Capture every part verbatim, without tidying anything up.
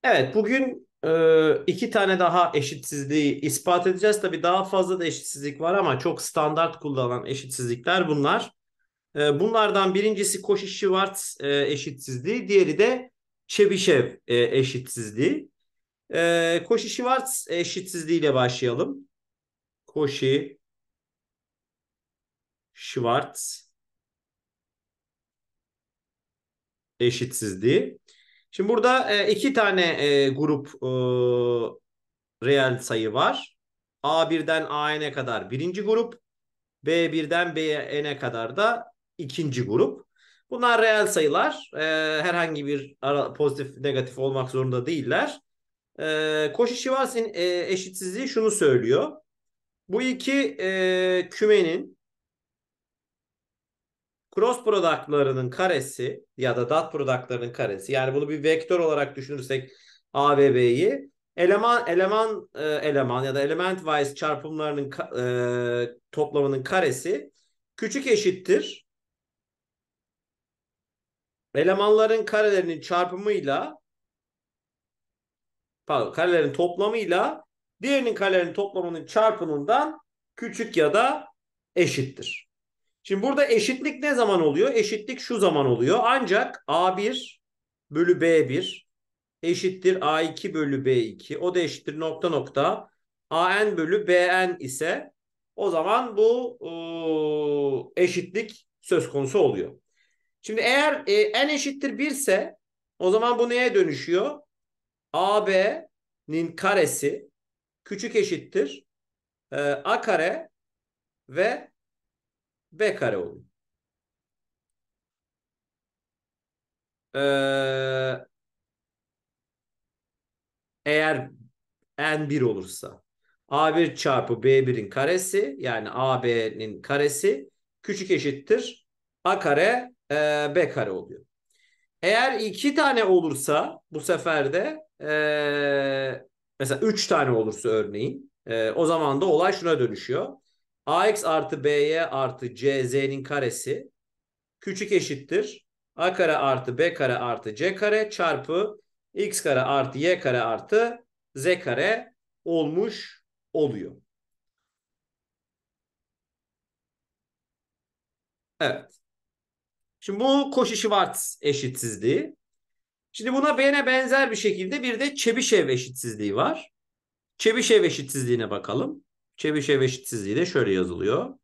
Evet, bugün e, iki tane daha eşitsizliği ispat edeceğiz. Tabii daha fazla da eşitsizlik var ama çok standart kullanılan eşitsizlikler bunlar. E, bunlardan birincisi Cauchy-Schwarz e, eşitsizliği, diğeri de Çebişev e, eşitsizliği. E, Cauchy-Schwarz eşitsizliği ile başlayalım. Cauchy-Schwarz eşitsizliği. Şimdi burada e, iki tane e, grup e, reel sayı var. A birden A n'e kadar birinci grup. B birden B n'e kadar da ikinci grup. Bunlar reel sayılar. Ee, herhangi bir ara, pozitif negatif olmak zorunda değiller. Ee, Cauchy-Schwarz'in e, eşitsizliği şunu söylüyor. Bu iki e, kümenin cross product'larının karesi ya da dot product'larının karesi, yani bunu bir vektör olarak düşünürsek A ve B'yi eleman eleman e, eleman ya da element wise çarpımlarının e, toplamının karesi küçük eşittir elemanların karelerinin çarpımıyla, pardon, karelerin toplamıyla diğerinin karelerinin toplamının çarpımından küçük ya da eşittir. Şimdi burada eşitlik ne zaman oluyor? Eşitlik şu zaman oluyor. Ancak A bir bölü B bir eşittir A iki bölü B iki. O da eşittir nokta nokta A n bölü B n ise o zaman bu ıı, eşitlik söz konusu oluyor. Şimdi eğer e, n eşittir bir ise o zaman bu neye dönüşüyor? A B'nin karesi küçük eşittir e, A kare ve B kare oluyor. Ee, eğer n bir olursa A bir çarpı B birin karesi, yani A B'nin karesi küçük eşittir A kare e, B kare oluyor. Eğer iki tane olursa bu sefer de e, mesela üç tane olursa örneğin e, o zaman da olay şuna dönüşüyor. Ax artı by artı cz'nin karesi küçük eşittir A kare artı B kare artı C kare çarpı X kare artı Y kare artı Z kare olmuş oluyor. Evet. Şimdi bu Cauchy-Schwarz eşitsizliği. Şimdi buna B'ne benzer bir şekilde bir de Çebişev eşitsizliği var. Çebişev eşitsizliğine bakalım. Çebişev eşitsizliği de şöyle yazılıyor.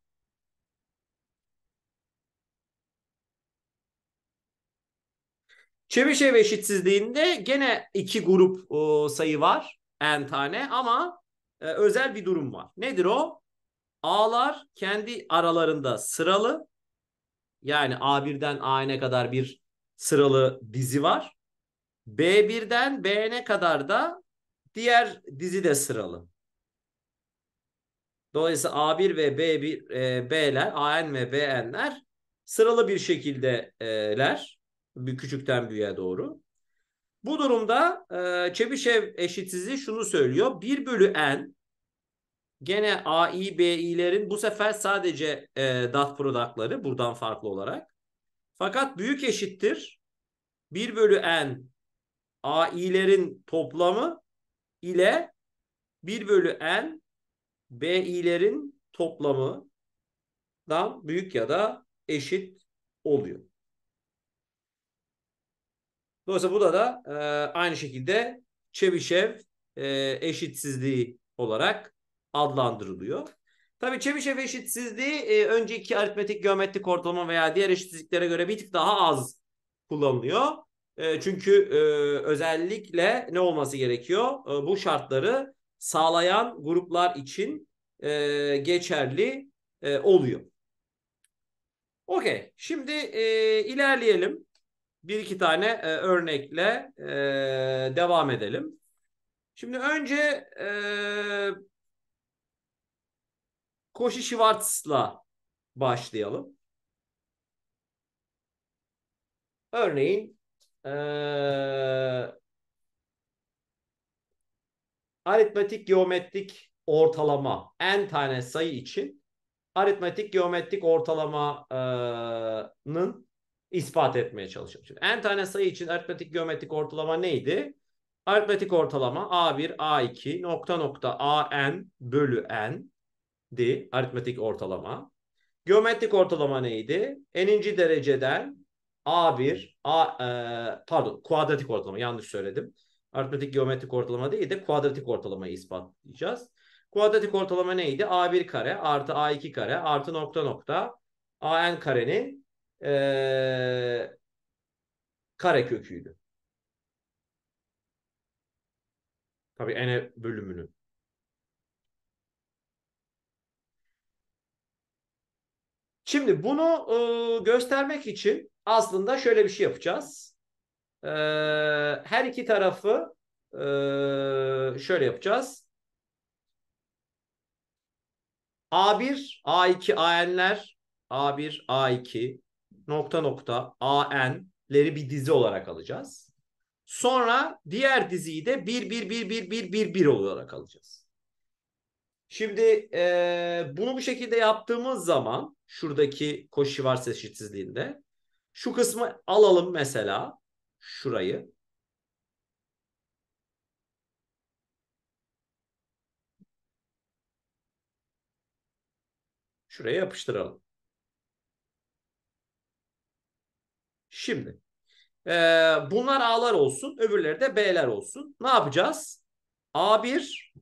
Çebişev eşitsizliğinde gene iki grup o, sayı var. N tane ama e, özel bir durum var. Nedir o? A'lar kendi aralarında sıralı. Yani A birden A n'e kadar bir sıralı dizi var. B birden B n'e kadar da diğer dizi de sıralı. Dolayısıyla A bir ve B bir, e, B'ler, A n ve B n'ler sıralı bir şekildeler. Bir küçükten büyüğe doğru. Bu durumda e, Çebişev eşitsizliği şunu söylüyor. bir bölü n gene A I, B i'lerin bu sefer sadece e, dot product'ları buradan farklı olarak. Fakat büyük eşittir bir bölü n A i'lerin toplamı ile bir bölü n B i'lerin toplamından büyük ya da eşit oluyor. Dolayısıyla bu da da e, aynı şekilde Çebişev e, eşitsizliği olarak adlandırılıyor. Tabii Çebişev eşitsizliği e, önceki aritmetik geometrik ortalama veya diğer eşitsizliklere göre bir tık daha az kullanılıyor. E, çünkü e, özellikle ne olması gerekiyor? E, bu şartları sağlayan gruplar için e, geçerli e, oluyor. Okey. Şimdi e, ilerleyelim. Bir iki tane e, örnekle e, devam edelim. Şimdi önce e, Cauchy-Schwarz'la başlayalım. Örneğin e, aritmetik geometrik ortalama n tane sayı için aritmetik geometrik ortalamanın ispat etmeye çalışıyorum. Şimdi n tane sayı için aritmetik geometrik ortalama neydi? Aritmetik ortalama A bir, A iki, nokta nokta A N bölü N di aritmetik ortalama. Geometrik ortalama neydi? N'inci dereceden A bir, A, e, pardon kuadratik ortalama yanlış söyledim. Aritmetik geometrik ortalama değil de kuadratik ortalamayı ispatlayacağız. Kuadratik ortalama neydi? A bir kare artı A iki kare artı nokta nokta A N karenin e, kare köküydü. Tabii N bölümünü. Şimdi bunu e, göstermek için aslında şöyle bir şey yapacağız. E, her iki tarafı e, şöyle yapacağız. A bir, A iki, A N'ler A bir, A iki nokta nokta A N'leri bir dizi olarak alacağız. Sonra diğer diziyi de bir, bir, bir, bir, bir, bir, bir olarak alacağız. Şimdi e, bunu bu şekilde yaptığımız zaman şuradaki Cauchy-Schwarz eşitsizliğinde şu kısmı alalım mesela şurayı. Şuraya yapıştıralım. Şimdi e, bunlar A'lar olsun, öbürleri de B'ler olsun. Ne yapacağız? A bir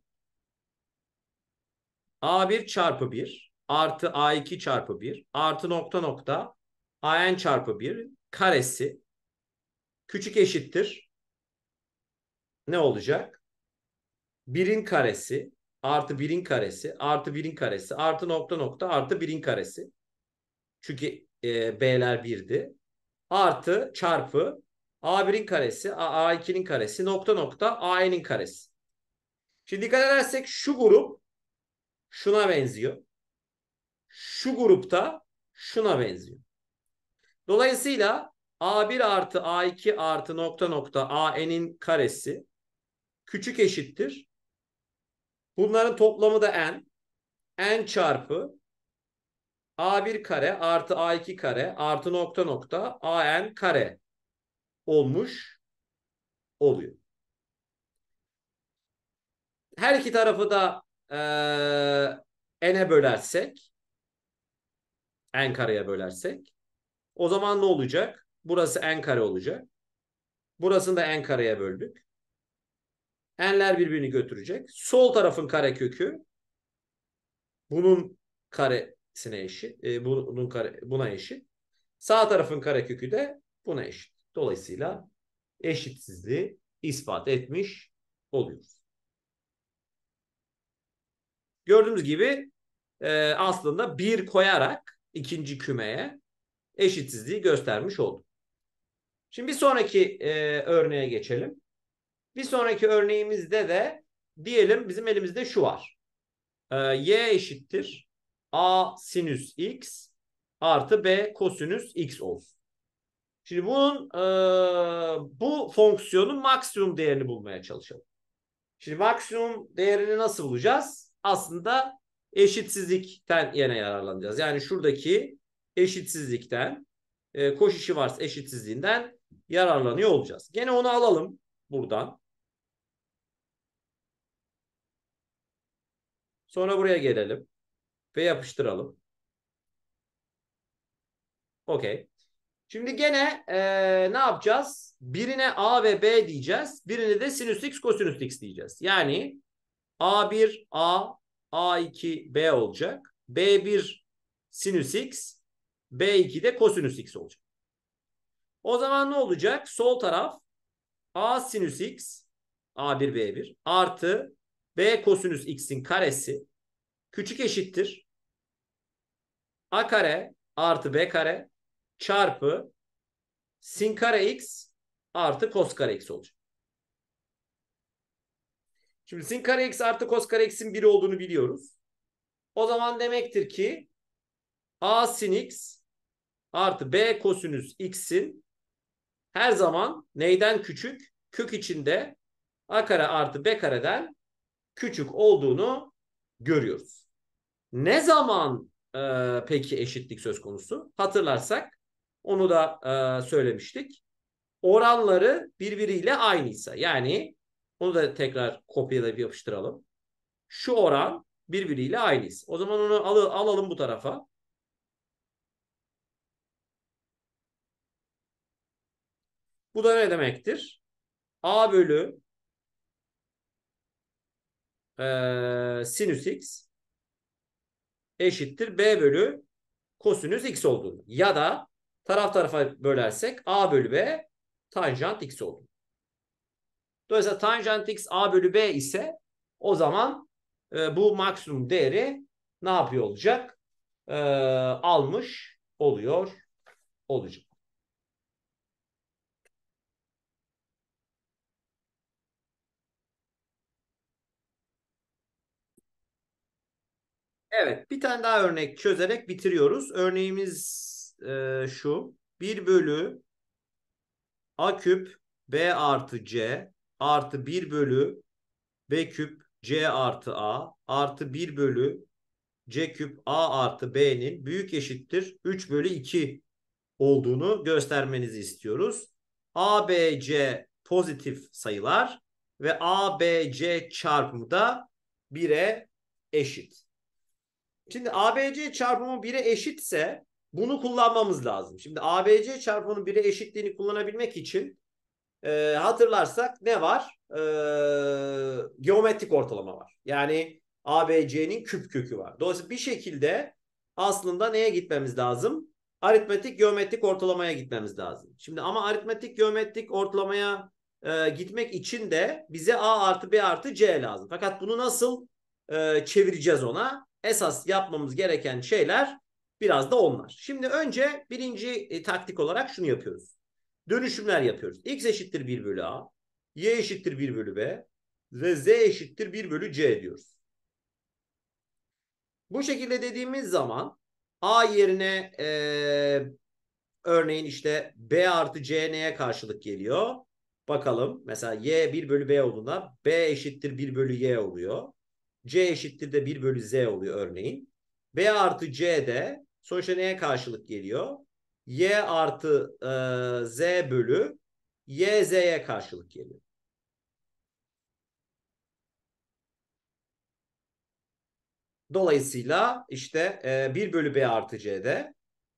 A bir çarpı bir artı A iki çarpı bir artı nokta nokta A N çarpı bir karesi küçük eşittir. Ne olacak? birin karesi artı birin karesi artı birin karesi artı nokta nokta artı birin karesi. Çünkü e, B'ler birdi. Artı çarpı A birin karesi A ikinin karesi nokta nokta A N'in karesi. Şimdi dikkat edersek şu grup şuna benziyor. Şu grupta şuna benziyor. Dolayısıyla A bir artı A iki artı nokta nokta A N'in karesi küçük eşittir. Bunların toplamı da N. N çarpı A bir kare artı A iki kare artı nokta nokta A N kare olmuş oluyor. Her iki tarafı da e, N'e bölersek N kareye bölersek o zaman ne olacak? Burası N kare olacak. Burasını da N kareye böldük. N'ler birbirini götürecek. Sol tarafın karekökü bunun karesine eşit. E, bunun kare, buna eşit. Sağ tarafın karekökü de buna eşit. Dolayısıyla eşitsizliği ispat etmiş oluyoruz. Gördüğümüz gibi e, aslında bir koyarak ikinci kümeye eşitsizliği göstermiş olduk. Şimdi bir sonraki e, örneğe geçelim. Bir sonraki örneğimizde de diyelim bizim elimizde şu var. E, y eşittir a sinüs x artı b kosinüs x olsun. Şimdi bunun e, bu fonksiyonun maksimum değerini bulmaya çalışalım. Şimdi maksimum değerini nasıl bulacağız? Aslında eşitsizlikten yine yararlanacağız. Yani şuradaki eşitsizlikten, e, Cauchy-Schwarz eşitsizliğinden yararlanıyor olacağız. Gene onu alalım buradan. Sonra buraya gelelim ve yapıştıralım. Okey. Şimdi gene e, ne yapacağız? Birine A ve B diyeceğiz. Birine de sinüs x, kosinüs x diyeceğiz. Yani A bir A, A iki B olacak. B bir sinüs x, B iki de kosinüs x olacak. O zaman ne olacak? Sol taraf A sinüs x, A bir B bir artı B kosinüs x'in karesi küçük eşittir. A kare artı B kare çarpı sin kare x artı kos kare x olacak. Şimdi sin kare x artı kos kare x'in biri olduğunu biliyoruz. O zaman demektir ki A sin x artı B kosinüs x'in her zaman neyden küçük? Kök içinde A kare artı B kareden küçük olduğunu görüyoruz. Ne zaman e, peki eşitlik söz konusu? Hatırlarsak onu da e, söylemiştik. Oranları birbiriyle aynıysa yani Onu da tekrar kopyalayıp yapıştıralım. Şu oran birbiriyle aynıyız. O zaman onu al alalım bu tarafa. Bu da ne demektir? A bölü e, sinüs x eşittir B bölü kosinüs x olduğunu. Ya da taraf tarafa bölersek A bölü B tanjant x olduğunu. Dolayısıyla tanjant x A bölü B ise o zaman e, bu maksimum değeri ne yapıyor olacak? E, almış oluyor olacak. Evet, bir tane daha örnek çözerek bitiriyoruz. Örneğimiz e, şu. bir bölü a küp b artı c artı bir bölü b küp c artı a artı bir bölü c küp a artı b'nin büyük eşittir üç bölü iki olduğunu göstermenizi istiyoruz. A, B, C pozitif sayılar ve A, B, C çarpımı da bire eşit. Şimdi A B C çarpımı bire eşitse bunu kullanmamız lazım. Şimdi A B C çarpımının bire eşitliğini kullanabilmek için e, hatırlarsak ne var? E, geometrik ortalama var. Yani A B C'nin küp kökü var. Dolayısıyla bir şekilde aslında neye gitmemiz lazım? Aritmetik geometrik ortalamaya gitmemiz lazım. Şimdi ama aritmetik geometrik ortalamaya e, gitmek için de bize A artı B artı C lazım. Fakat bunu nasıl e, çevireceğiz ona? Esas yapmamız gereken şeyler biraz da onlar. Şimdi önce birinci e, taktik olarak şunu yapıyoruz. Dönüşümler yapıyoruz. X eşittir bir bölü A, Y eşittir bir bölü B ve Z eşittir bir bölü C diyoruz. Bu şekilde dediğimiz zaman A yerine e, örneğin işte B artı C neye karşılık geliyor? Bakalım. Mesela Y bir bölü B olduğunda B eşittir bir bölü Y oluyor. C eşittir de bir bölü Z oluyor örneğin. B artı C de sonuçta neye karşılık geliyor? Y artı e, Z bölü Y Z'ye karşılık geliyor. Dolayısıyla işte e, bir bölü B artı C'de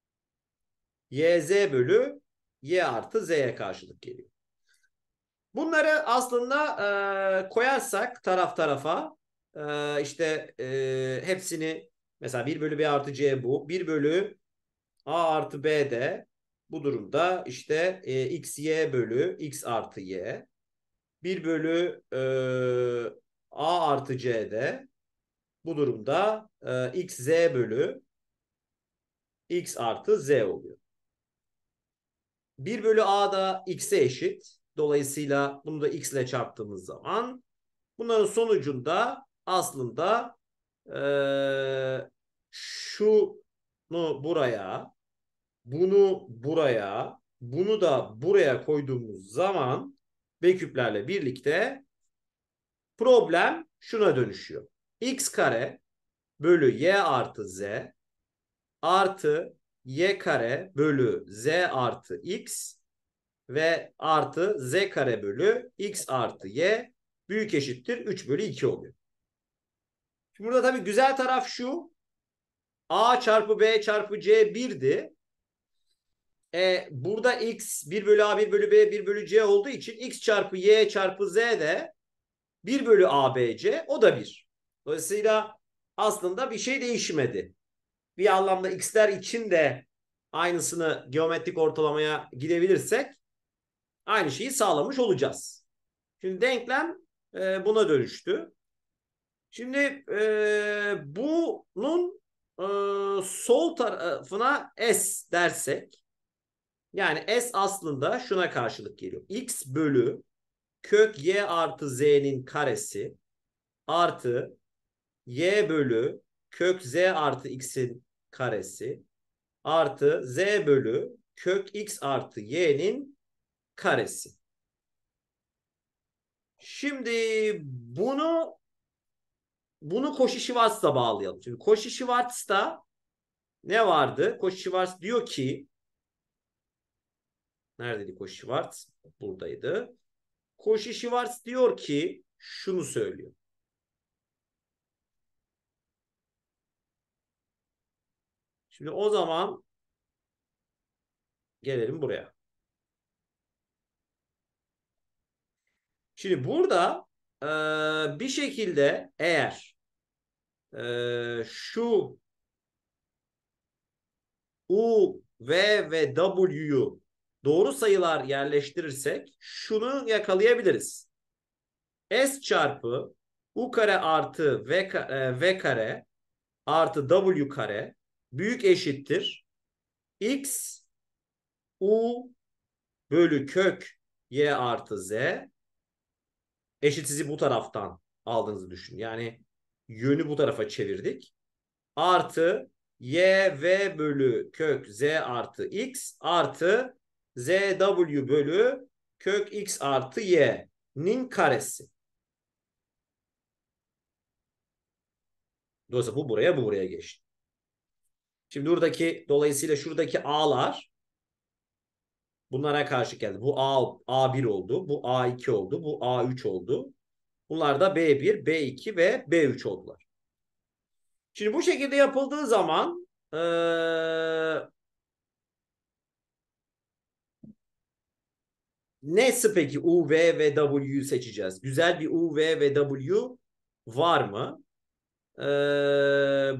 Y Z bölü Y artı Z'ye karşılık geliyor. Bunları aslında e, koyarsak taraf tarafa e, işte e, hepsini mesela bir bölü B artı C bu. bir bölü A artı B de bu durumda işte e, X Y bölü X artı Y. bir bölü e, A artı C de bu durumda e, X Z bölü X artı Z oluyor. bir bölü A da X'e eşit. Dolayısıyla bunu da X ile çarptığımız zaman bunların sonucunda aslında e, şunu buraya, bunu buraya, bunu da buraya koyduğumuz zaman B küplerle birlikte problem şuna dönüşüyor. X kare bölü Y artı Z artı Y kare bölü Z artı X ve artı Z kare bölü X artı Y büyük eşittir üç bölü iki oluyor. Şimdi burada tabii güzel taraf şu. A çarpı B çarpı C birdi. E, burada X bir bölü A bir bölü B bir bölü C olduğu için X çarpı Y çarpı Z de bir bölü A B C o da bir. Dolayısıyla aslında bir şey değişmedi. Bir anlamda X'ler için de aynısını geometrik ortalamaya gidebilirsek aynı şeyi sağlamış olacağız. Şimdi denklem e, buna dönüştü. Şimdi e, bunun e, sol tarafına S dersek yani S aslında şuna karşılık geliyor. X bölü kök Y artı Z'nin karesi artı Y bölü kök Z artı X'in karesi artı Z bölü kök X artı Y'nin karesi. Şimdi bunu bunu Cauchy-Schwarz'a bağlayalım. Şimdi Cauchy-Schwarz'ta ne vardı? Cauchy-Schwarz diyor ki neredeydi Cauchy-Schwarz? Buradaydı. Cauchy-Schwarz diyor ki şunu söylüyor. Şimdi o zaman gelelim buraya. Şimdi burada e, bir şekilde eğer e, şu U, V ve W'yu doğru sayılar yerleştirirsek şunu yakalayabiliriz. S çarpı U kare artı V, e, V kare artı W kare büyük eşittir X U bölü kök Y artı Z, eşitsizi bu taraftan aldığınızı düşün. Yani yönü bu tarafa çevirdik. Artı Y V bölü kök Z artı X artı Z W bölü kök X artı Y'nin karesi. Dolayısıyla bu buraya, bu buraya geçti. Şimdi buradaki, dolayısıyla şuradaki A'lar bunlara karşı geldi. Bu A, A bir oldu. Bu A iki oldu. Bu A üç oldu. Bunlar da B bir, B iki ve B üç oldular. Şimdi bu şekilde yapıldığı zaman ee, neyse peki U, V ve W'yu seçeceğiz. Güzel bir U, V ve W var mı? Ee,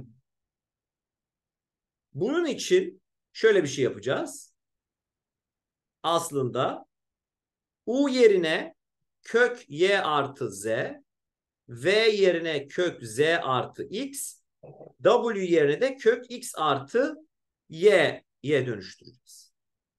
bunun için şöyle bir şey yapacağız. Aslında U yerine kök Y artı Z, V yerine kök Z artı X, W yerine de kök X artı Y'ye dönüştüreceğiz.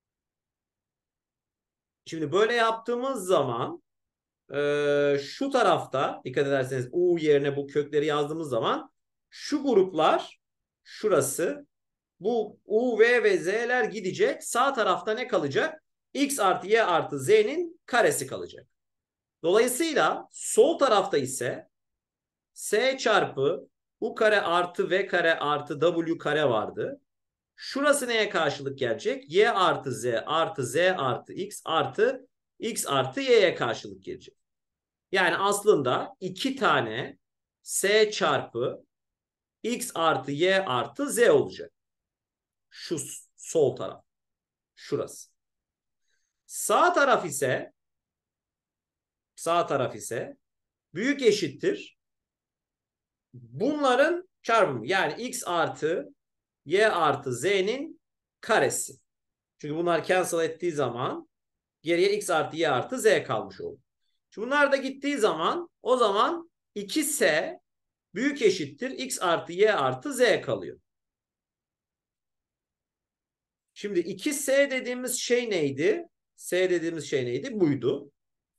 Şimdi böyle yaptığımız zaman e, şu tarafta dikkat ederseniz U yerine bu kökleri yazdığımız zaman şu gruplar şurası bu U, V ve Z'ler gidecek. Sağ tarafta ne kalacak? X artı Y artı Z'nin karesi kalacak. Dolayısıyla sol tarafta ise S çarpı U kare artı V kare artı W kare vardı. Şurası neye karşılık gelecek? Y artı Z artı Z artı X artı X artı Y'ye karşılık gelecek. Yani aslında iki tane S çarpı X artı Y artı Z olacak. Şu sol taraf. Şurası. Sağ taraf ise sağ taraf ise büyük eşittir bunların çarpımı. Yani X artı Y artı Z'nin karesi. Çünkü bunlar cancel ettiği zaman geriye X artı Y artı Z kalmış oldu. Şimdi bunlar da gittiği zaman o zaman iki S büyük eşittir X artı Y artı Z kalıyor. Şimdi iki S dediğimiz şey neydi? S dediğimiz şey neydi? Buydu.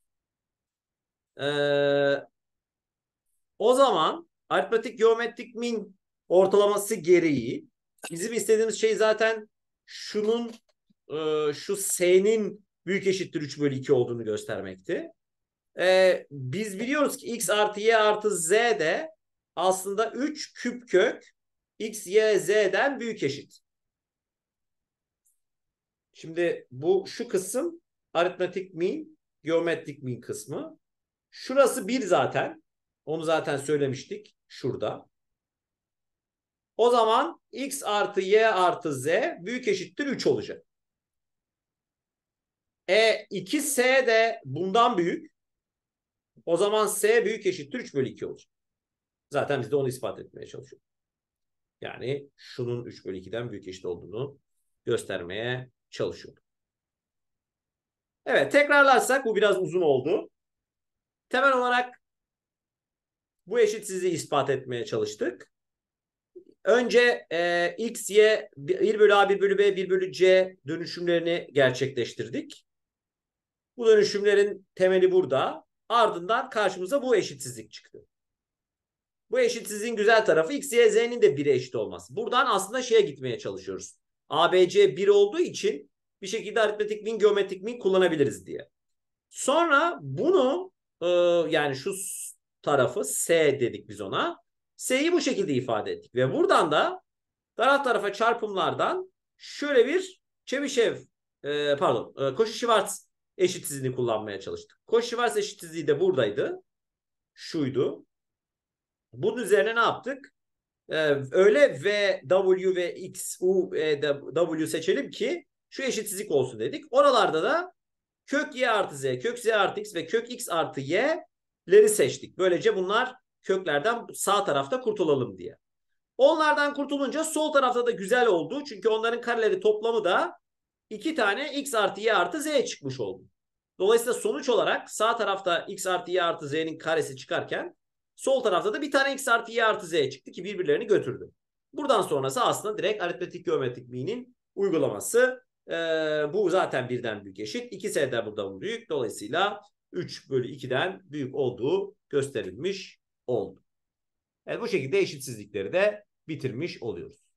Ee, o zaman aritmetik geometrik min ortalaması gereği bizim istediğimiz şey zaten şunun e, şu S'nin büyük eşittir üç bölü iki olduğunu göstermekti. Ee, biz biliyoruz ki X artı Y artı Z de aslında üç küp kök X, Y, Z'den büyük eşit. Şimdi bu şu kısım aritmetik min, geometrik min kısmı. Şurası bir zaten. Onu zaten söylemiştik şurada. O zaman X artı Y artı Z büyük eşittir üç olacak. E iki S de bundan büyük. O zaman S büyük eşittir üç bölü iki olacak. Zaten biz de onu ispat etmeye çalışıyoruz. Yani şunun üç bölü ikiden büyük eşit olduğunu göstermeye çalışıyorduk. Evet, tekrarlarsak bu biraz uzun oldu. Temel olarak bu eşitsizliği ispat etmeye çalıştık. Önce e, X, Y, bir bölü A, bir bölü B, bir bölü C dönüşümlerini gerçekleştirdik. Bu dönüşümlerin temeli burada. Ardından karşımıza bu eşitsizlik çıktı. Bu eşitsizliğin güzel tarafı X, Y, Z'nin de bire eşit olması. Buradan aslında şeye gitmeye çalışıyoruz. A, B, C bir olduğu için bir şekilde aritmetik min, geometrik min kullanabiliriz diye. Sonra bunu e, yani şu tarafı S dedik biz ona. S'yi bu şekilde ifade ettik. Ve buradan da taraf tarafa çarpımlardan şöyle bir Çebişev e, pardon e, Cauchy-Schwarz eşitsizliğini kullanmaya çalıştık. Cauchy-Schwarz eşitsizliği de buradaydı. Şuydu. Bunun üzerine ne yaptık? Ee, öyle V, W ve X, U, e, W seçelim ki şu eşitsizlik olsun dedik. Oralarda da kök Y artı Z, kök Z artı X ve kök X artı Y'leri seçtik. Böylece bunlar köklerden sağ tarafta kurtulalım diye. Onlardan kurtulunca sol tarafta da güzel oldu. Çünkü onların kareleri toplamı da iki tane X artı Y artı Z çıkmış oldu. Dolayısıyla sonuç olarak sağ tarafta X artı Y artı Z'nin karesi çıkarken sol tarafta da bir tane X artı Y artı Z çıktı ki birbirlerini götürdü. Buradan sonrası aslında direkt aritmetik geometrik mean'in uygulaması. Ee, bu zaten birden büyük eşit. iki S de burada büyük. Dolayısıyla üç bölü iki'den büyük olduğu gösterilmiş oldu. Evet, bu şekilde eşitsizlikleri de bitirmiş oluyoruz.